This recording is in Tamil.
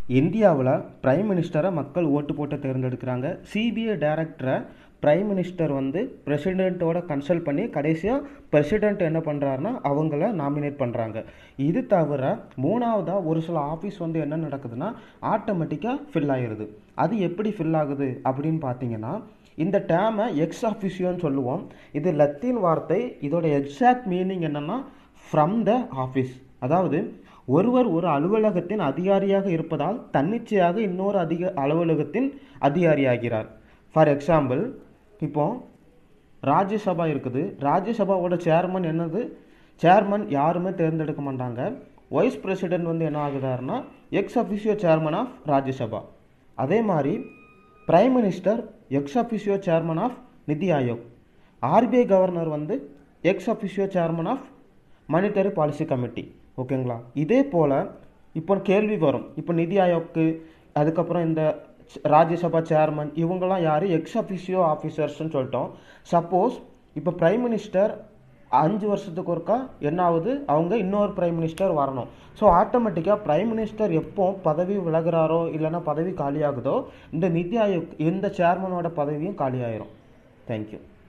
இந்தியாவில் பிரைம் மினிஸ்டரை மக்கள் ஓட்டு போட்டு தேர்ந்தெடுக்கிறாங்க. சிபிஐ டைரக்டரை பிரைம் மினிஸ்டர் பிரசிடெண்ட்டோட கன்சல்ட் பண்ணி கடைசியாக பிரசிடெண்ட் என்ன பண்ணுறாருன்னா அவங்கள நாமினேட் பண்ணுறாங்க. இது தவிர மூணாவதாக ஒரு சில ஆஃபீஸ் என்ன நடக்குதுன்னா ஆட்டோமேட்டிக்காக ஃபில் ஆகிடுது. அது எப்படி ஃபில் ஆகுது அப்படின்னு பார்த்தீங்கன்னா, இந்த டேமை ex-officio சொல்லுவோம். இது லத்தீன் வார்த்தை. இதோட எக்ஸாக்ட் மீனிங் என்னென்னா ஃப்ரம் த ஆஃபீஸ். அதாவது ஒருவர் ஒரு அலுவலகத்தின் அதிகாரியாக இருப்பதால் தன்னிச்சையாக இன்னொரு அலுவலகத்தின் அதிகாரியாகிறார். ஃபார் எக்ஸாம்பிள், இப்போ ராஜ்யசபா இருக்குது. ராஜ்யசபாவோட சேர்மன் என்னது? சேர்மன் யாருமே தேர்ந்தெடுக்க மாட்டாங்க. வைஸ் பிரசிடென்ட் என்ன ஆகுதாருன்னா ex-officio சேர்மன் ஆஃப் ராஜ்யசபா. அதே மாதிரி prime minister ex-officio chairman of NITI Aayog. RBI governor ex-officio chairman of monetary policy committee. ஓகேங்களா? இதே போல் இப்போ கேள்வி வரும். இப்போ நிதி ஆயோக்கு, அதுக்கப்புறம் இந்த ராஜ்யசபா சேர்மன், இவங்கெல்லாம் யார்? ex-officio ஆஃபீஸர்ஸ்ன்னு சொல்லிட்டோம். சப்போஸ் இப்போ பிரைம் மினிஸ்டர் 5 வருஷத்துக்கு ஒருக்கா என்ன ஆகுது? அவங்க இன்னொரு பிரைம் மினிஸ்டர் வரணும். ஸோ ஆட்டோமேட்டிக்காக பிரைம் மினிஸ்டர் எப்போ பதவி விலகிறாரோ இல்லைன்னா பதவி காலியாகுதோ இந்த நிதி ஆயோக் இந்த சேர்மனோட பதவியும் காலியாயிரும். தேங்க்யூ.